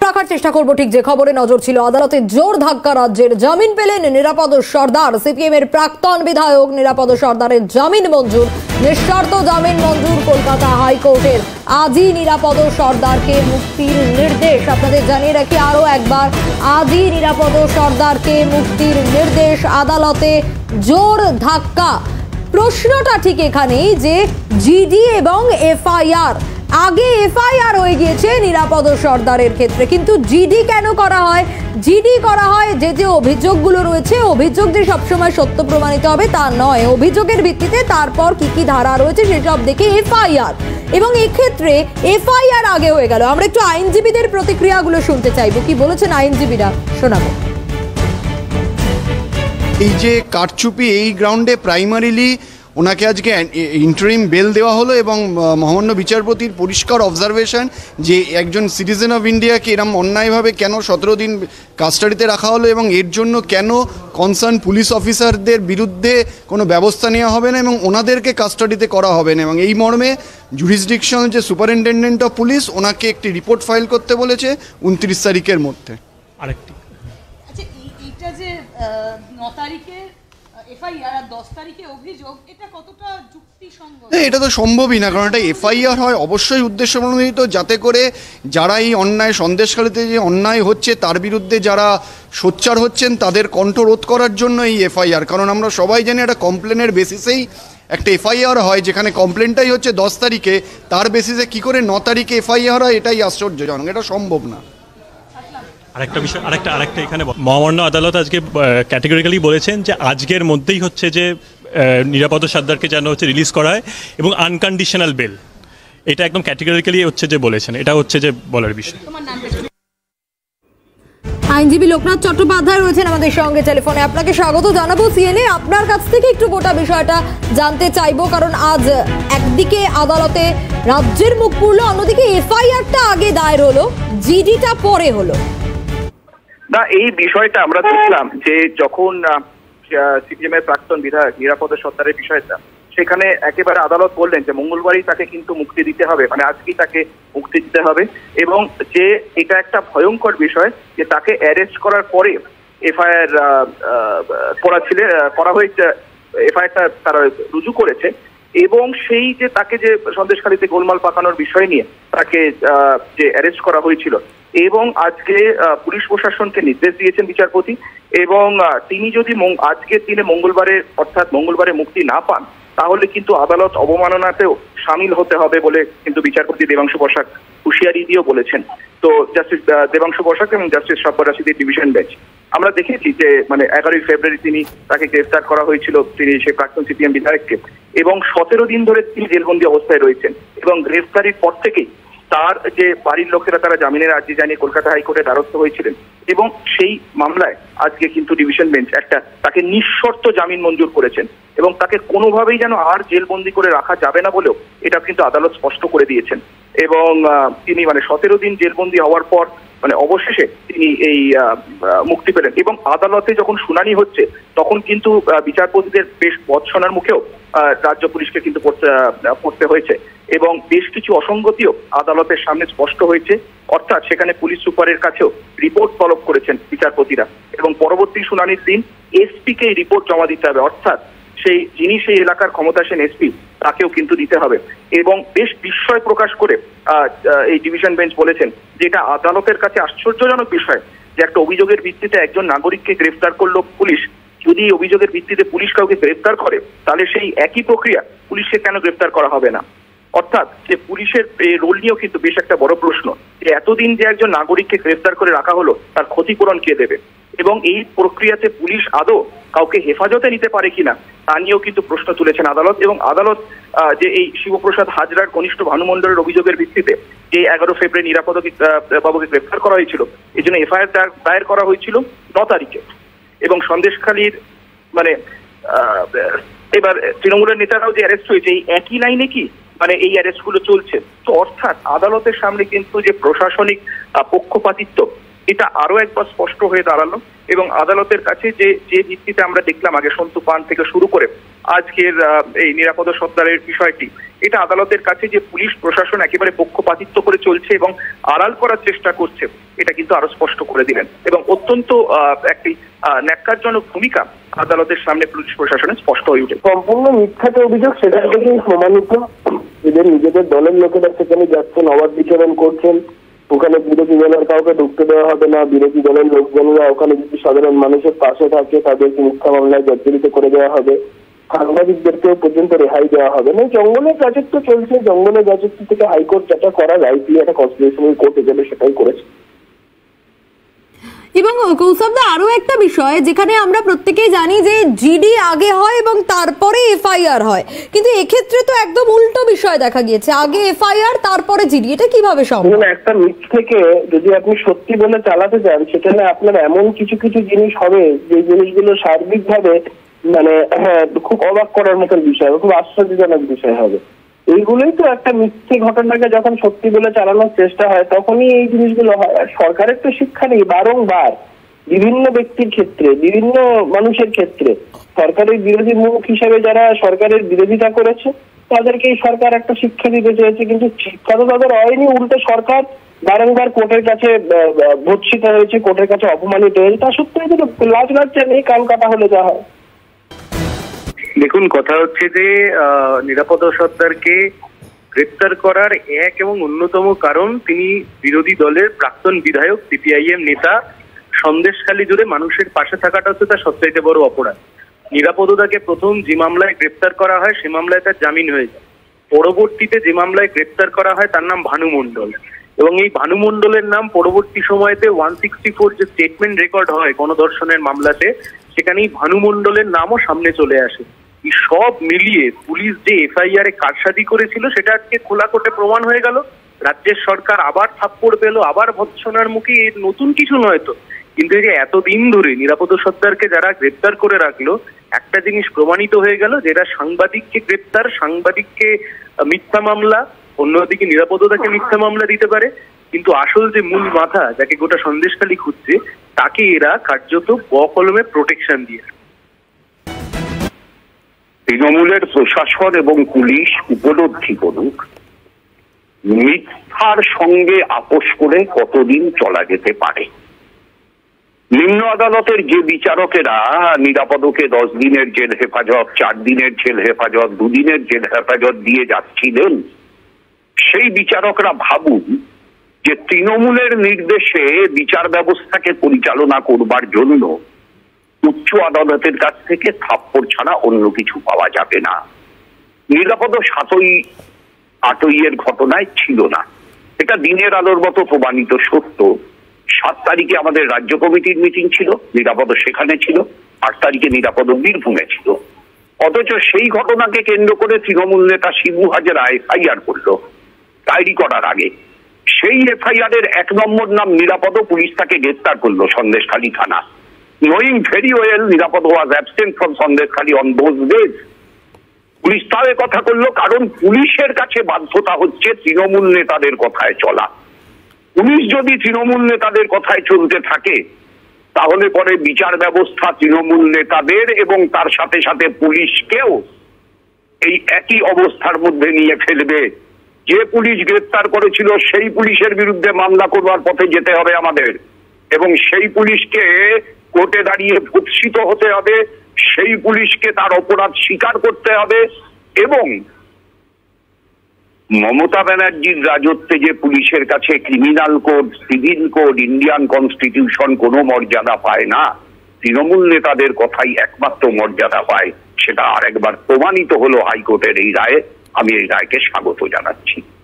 রাখার চেষ্টা করব ঠিক যে খবরে নজর ছিল। আদালতে জোর ধাক্কা, রাজ্যের জামিন পেলেন নিরাপদ সর্দার। সিপিএম এর প্রাক্তন বিধায়ক নিরাপদ সর্দারের জামিন মঞ্জুর, নিঃশর্ত জামিন মঞ্জুর কলকাতা হাইকোর্টের। আজই নিরাপদ সর্দারকে মুক্তির নির্দেশ। আপনাদের জানিয়ে রাখি আরো একবার, আজই নিরাপদ সর্দারকে মুক্তির নির্দেশ। আদালতে জোর ধাক্কা। প্রশ্নটা ঠিক এখানেই যে জিডি এবং এফআইআর, আগে এফআইআর হয়ে গিয়েছে নিরাপদ সর্দারের ক্ষেত্রে, কিন্তু জিডি কেন করা হয়? জিডি করা হয় যে অভিযোগগুলো রয়েছে, অভিযোগ যে সবসময় সত্য প্রমাণিত হবে তা নয়, অভিযোগের ভিত্তিতে তারপর কি কি ধারা রয়েছে সেসব দেখে এফআইআর। এবং এক্ষেত্রে এফআইআর আগে হয়ে গেল। আমরা একটু আইনজীবীদের প্রতিক্রিয়াগুলো শুনতে চাইবো, কি বলেছেন আইনজীবীরা, শোনাবো। এই যে কারচুপি, এই গ্রাউন্ডে প্রাইমারিলি ওনাকে আজকে ইন্টারিম বেল দেওয়া হলো এবং মহামান্য বিচারপতির পরিষ্কার অবজারভেশন যে একজন সিটিজেন অফ ইন্ডিয়াকে এরম অন্যায়ভাবে কেন 17 দিন কাস্টাডিতে রাখা হলো এবং এর জন্য কেন কনসার্ন পুলিশ অফিসারদের বিরুদ্ধে কোনো ব্যবস্থা নেওয়া হবে না এবং ওনাদেরকে কাস্টাডিতে করা হবে না। এবং এই মর্মে জুরিসডিকশন যে সুপারিনটেন্ডেন্ট অফ পুলিশ ওনাকে একটি রিপোর্ট ফাইল করতে বলেছে 29 তারিখের মধ্যে। আরেকটি আচ্ছা, এইটা যে 9 তারিখে এফআইআর আর 10 তারিখে অভিযোগ, এটা কতটা যুক্তিসঙ্গত? এটা তো সম্ভবই না, কারণ এটা এফআইআর হয় অবশ্যই উদ্দেশ্যপ্রণোদিত, যাতে করে যারা এই অন্যায়, সন্দেশখালীতে যে অন্যায় হচ্ছে তার বিরুদ্ধে যারা সোচ্চার হচ্ছেন তাদের কণ্ঠ রোধ করার জন্য এই এফআইআর। কারণ আমরা সবাই জানি একটা কমপ্লেনের বেসিসেই একটা এফআইআর হয়, যেখানে কমপ্লেনটাই হচ্ছে 10 তারিখে, তার বেসিসে কি করে 9 তারিখে এফআইআর হয় এটাই আশ্চর্যজনক, এটা সম্ভব না। আরেকটা বিষয়, আরেকটা এখানে মহামান্য আদালত আজকে ক্যাটেগরিক্যালি বলেছেন যে আজকের মধ্যেই হচ্ছে যে নিরাপদ সর্দারকে যেন হচ্ছে রিলিজ করা হয় এবং আনকন্ডিশনাল বেল, এটা একদম ক্যাটেগরিক্যালি হচ্ছে যে বলেছেন, এটা হচ্ছে যে বলার বিষয়। আইনজীবী লোকনাথ চট্টোপাধ্যায় রয়েছেন আমাদের সঙ্গে টেলিফোনে। আপনাকে স্বাগত জানাবো সিএনএ। আপনার কাছ থেকে একটু গোটা বিষয়টা জানতে চাইবো, কারণ আজ একদিকে আদালতে রাজ্যের মুখ পুরলো, অন্যদিকে এফআইআরটা আগে দায়ের হলো, জিডিটা পরে হলো। না, এই বিষয়টা আমরা দেখলাম যে যখন সিপিএম এর প্রাক্তন বিধায়ক নিরাপদ সর্দারের বিষয়টা, সেখানে একেবারে আদালত বললেন যে মঙ্গলবারই তাকে কিন্তু মুক্তি দিতে হবে, মানে আজকেই তাকে মুক্তি দিতে হবে, এবং যে এটা একটা ভয়ঙ্কর বিষয় যে তাকে অ্যারেস্ট করার পরে এফআইআর করা হয়েছে, এফআইআরটা তারা রুজু করেছে, এবং সেই যে তাকে যে সন্দেশখালীতে গোলমাল পাকানোর বিষয় নিয়ে তাকে যে অ্যারেস্ট করা হয়েছিল, এবং আজকে পুলিশ প্রশাসনকে নির্দেশ দিয়েছেন বিচারপতি, এবং তিনি যদি আজকের দিনে অর্থাৎ মঙ্গলবারে মুক্তি না পান তাহলে কিন্তু আদালত অবমাননাতেও সামিল হতে হবে বলে কিন্তু বিচারপতি দেবাংশু বসাক হুঁশিয়ারি দিয়েও বলেছেন। তো জাস্টিস দেবাংশু বসাক এবং জাস্টিস সব্বর রাশিদের ডিভিশন বেঞ্চ, আমরা দেখেছি যে মানে 11ই ফেব্রুয়ারি তাকে গ্রেফতার করা হয়েছিল, তিনি সেই প্রাক্তন সিপিএম বিধায়ককে, এবং 17 দিন ধরে তিনি জেলবন্দি অবস্থায় রয়েছেন, এবং গ্রেফতারির পর থেকেই তার যে বাড়ির লোকেরা তারা জামিনের আর্জি জানিয়ে কলকাতা হাইকোর্টে দ্বারস্থ হয়েছিলেন, এবং সেই মামলায় আজকে কিন্তু ডিভিশন বেঞ্চ তাকে নিঃশর্ত জামিন মঞ্জুর করেছেন, এবং তাকে কোনোভাবেই যেন আর জেলবন্দি করে রাখা যাবে না বলেও এটা কিন্তু আদালত স্পষ্ট করে দিয়েছেন। এবং তিনি মানে 17 দিন জেলবন্দি হওয়ার পর মানে অবশেষে তিনি এই মুক্তি পেলেন, এবং আদালতে যখন শুনানি হচ্ছে তখন কিন্তু বিচারপতিদের বেশ বৎসনার মুখেও রাজ্য পুলিশকে কিন্তু পড়তে হয়েছে, এবং বেশ কিছু অসঙ্গতিও আদালতের সামনে স্পষ্ট হয়েছে। অর্থাৎ সেখানে পুলিশ সুপারের কাছেও রিপোর্ট তলব করেছেন বিচারপতিরা, এবং পরবর্তী শুনানির দিন এসপিকে রিপোর্ট জমা দিতে হবে, অর্থাৎ যিনি সেই এলাকার ক্ষমতাসীন এসপি তাকেও কিন্তু দিতে হবে। এবং বেশ বিস্ময় প্রকাশ করে এই ডিভিশন বেঞ্চ বলেছেন যে এটা আদালতের কাছে আশ্চর্যজনক বিষয় যে একটা অভিযোগের ভিত্তিতে একজন নাগরিককে গ্রেফতার করলো পুলিশ, যদি অভিযোগের ভিত্তিতে পুলিশ কাউকে গ্রেফতার করে তাহলে সেই একই প্রক্রিয়া পুলিশকে কেন গ্রেফতার করা হবে না। অর্থাৎ যে পুলিশের রোল নিয়েও কিন্তু বেশ একটা বড় প্রশ্ন যে এতদিন যে একজন নাগরিককে গ্রেফতার করে রাখা হলো তার ক্ষতিপূরণ কে দেবে, এবং এই প্রক্রিয়াতে পুলিশ আদৌ কাউকে হেফাজতে নিতে পারে কিনা তা নিয়েও কিন্তু প্রশ্ন তুলেছেন আদালত। এবং আদালত যে এই শিবপ্রসাদ হাজরার কনিষ্ঠ ভানুমণ্ডলের অভিযোগের ভিত্তিতে যে 11 ফেব্রুয়ারি নিরাপদ বাবুকে গ্রেফতার করা হয়েছিল, এই জন্য এফআইআর দায়ের করা হয়েছিল 9 তারিখে, এবং সন্দেশখালীর মানে এবার তৃণমূলের নেতারাও যে অ্যারেস্ট হয়েছে এই একই লাইনে কি মানে এই অ্যারেস্টগুলো চলছে। তো অর্থাৎ আদালতের সামনে কিন্তু যে প্রশাসনিক পক্ষপাতিত্ব এটা আরো একবার স্পষ্ট হয়ে দাঁড়ালো এবং আদালতের কাছে যে ভিত্তিতে আমরা দেখলাম আগে সন্তু পান থেকে শুরু করে আজকের এই নিরাপদ সর্দারের বিষয়টি, এটা আদালতের কাছে যে পুলিশ প্রশাসন একেবারে পক্ষপাতিত্ব করে চলছে এবং আড়াল করার চেষ্টা করছে, এটা কিন্তু আরো স্পষ্ট করে দিলেন এবং অত্যন্ত একটি ন্যাক্কারজনক ভূমিকা আদালতের সামনে পুলিশ প্রশাসনের স্পষ্ট হয়ে উঠে। সম্পূর্ণ মিথ্যাতে অভিযোগ, সেটা থেকেই প্রমাণিত। এদের নিজেদের দলের লোকেরা সেখানে যাচ্ছেন, অবাধ বিচরণ করছেন, ওখানে বিরোধী দলের কাউকে ঢুকতে দেওয়া হবে না, বিরোধী দলের লোকজনেরা ওখানে যদি সাধারণ মানুষের পাশে থাকে তাদেরকে মিথ্যা মামলায় জর্জরিত করে দেওয়া হবে, সাংবাদিকদেরকেও পর্যন্ত রেহাই দেওয়া হবে না। জঙ্গলের রাজত্ব চলছে, জঙ্গলের রাজত্ব থেকে হাইকোর্ট যেটা করা যায়, একটা কনস্টিটিউশনাল কোর্ট হিসেবে সেটাই করেছে। এবং কৌস্তবদা, আরো একটা বিষয় যেখানে আমরা প্রত্যেকেই জানি যে জিডি আগে হয় এবং তারপরে এফআইআর হয়, কিন্তু এক্ষেত্রে তো একদম উল্টো বিষয় দেখা গিয়েছে, আগে এফআইআর তারপরে জিডি। এটা কিভাবে সম্ভব? একটা মিথ থেকে যদি আপনি সত্যি বলে চালাতে চান, সেখানে আপনার এমন কিছু কিছু জিনিস হবে যে জিনিসগুলো সার্বিকভাবে মানে খুব অবাক করার মতন বিষয়, খুব আশ্চর্যজনক বিষয় হবে। এইগুলোই তো একটা মিথ্যে ঘটনাকে যখন সত্যি বলে চালানোর চেষ্টা হয় তখনই এই জিনিসগুলো হয়। আর সরকারের তো শিক্ষা নেই, বারংবার বিভিন্ন ব্যক্তির ক্ষেত্রে, বিভিন্ন মানুষের ক্ষেত্রে সরকারের বিরোধী মুখ হিসেবে যারা সরকারের বিরোধিতা করেছে তাদেরকে এই সরকার একটা শিক্ষা দিতে চেয়েছে, কিন্তু শিক্ষা তো তাদের হয়নি। উল্টো সরকার বারংবার কোর্টের কাছে ভর্ৎসিত হয়েছে, কোর্টের কাছে অপমানিত হয়েছে। তা সত্ত্বেও যদি লাজ লজ্জা নেই, কান কাটা হলে যা হয়। দেখুন, কথা হচ্ছে যে নিরাপদ সর্দারকে গ্রেপ্তার করার এক এবং অন্যতম কারণ তিনি বিরোধী দলের প্রাক্তন বিধায়ক, সিপিআইএম নেতা। সন্দেশখালী জুড়ে মানুষের পাশে থাকাটা হচ্ছে তার সবচাইতে বড় অপরাধ। নিরাপদতাকে প্রথম যে মামলায় গ্রেপ্তার করা হয় সে মামলায় তার জামিন হয়ে যায়। পরবর্তীতে যে মামলায় গ্রেপ্তার করা হয় তার নাম ভানু মণ্ডল, এবং এই ভানু মণ্ডলের নাম পরবর্তী সময়তে 164 যে স্টেটমেন্ট রেকর্ড হয় গণধর্ষণের মামলাতে, সেখানে এই ভানু মণ্ডলের নামও সামনে চলে আসে। এই সব মিলিয়ে পুলিশ যে এফআইআর এ কারসাজি করেছিল সেটা আজকে খোলা কোর্টে প্রমাণ হয়ে গেল। রাজ্যের সরকার আবার থাপ্পড় পেল, আবার ভৎসনার মুখে। এর নতুন কিছু নয় তো, কিন্তু এই যে এতদিন ধরে নিরাপদ সর্দারকে যারা গ্রেপ্তার করে রাখলো, একটা জিনিস প্রমাণিত হয়ে গেল, যেটা সাংবাদিককে গ্রেপ্তার, সাংবাদিককে মিথ্যা মামলা, অন্যদিকে নিরাপদতাকে মিথ্যা মামলা দিতে পারে, কিন্তু আসল যে মূল মাথা যাকে গোটা সন্দেশখালী খুঁজছে তাকে এরা কার্যত বকলমে প্রোটেকশন দিয়ে। তৃণমূলের প্রশাসন এবং পুলিশ উপলব্ধি করুক মিথ্যার সঙ্গে আপোষ করে কতদিন চলা যেতে পারে। নিম্ন আদালতের যে বিচারকেরা নিরাপদকে 10 দিনের জেল হেফাজত, 4 দিনের জেল হেফাজত, 2 দিনের জেল হেফাজত দিয়ে যাচ্ছিলেন, সেই বিচারকরা ভাবুন যে তৃণমূলের নির্দেশে বিচার ব্যবস্থাকে পরিচালনা করবার জন্য উচ্চ আদালতের কাছ থেকে থাপ্পড় ছাড়া অন্য কিছু পাওয়া যাবে না। নিরাপদ 7-8 ঘটনায় ছিল না, এটা দিনের আলোর মতো প্রমাণিত সত্য। 7 তারিখে আমাদের রাজ্য কমিটির মিটিং ছিল, নিরাপদ সেখানে ছিল, 8 তারিখে নিরাপদ বীরভূমে ছিল। অথচ সেই ঘটনাকে কেন্দ্র করে তৃণমূল নেতা শিবু হাজরা এফআইআর করলো ডায়েরি করার আগে। সেই এফআইআর এর 1 নম্বর নাম নিরাপদ, পুলিশ তাকে গ্রেপ্তার করলো সন্দেশখালী থানা। Knowing very well নিরাপদ was absent from Sandeshkhali on those days. পুলিশ তাও কথা করলো কারণ পুলিশের কাছে বাধ্যতা হচ্ছে তৃণমূল নেতাদের কথায় চলা। পুলিশ যদি তৃণমূল নেতাদের কথায় চলতে থাকে তাহলে পরে বিচার ব্যবস্থা তৃণমূল নেতাদের এবং তার সাথে সাথে পুলিশকেও এই একই অবস্থার মধ্যে নিয়ে ফেলবে। যে পুলিশ গ্রেপ্তার করেছিল সেই পুলিশের বিরুদ্ধে মামলা করবার পথে যেতে হবে আমাদের, এবং সেই পুলিশকে কোর্টে দাঁড়িয়ে ভৎসিত হতে হবে, সেই পুলিশকে তার অপরাধ স্বীকার করতে হবে। এবং মমতা ব্যানার্জির রাজত্বে যে পুলিশের কাছে criminal code, civil code, Indian constitution কোনো মর্যাদা পায় না, তৃণমূল নেতাদের কথাই একমাত্র মর্যাদা পায়, সেটা আরেকবার প্রমাণিত হলো হাইকোর্টের এই রায়ে। আমি এই রায়কে স্বাগত জানাচ্ছি।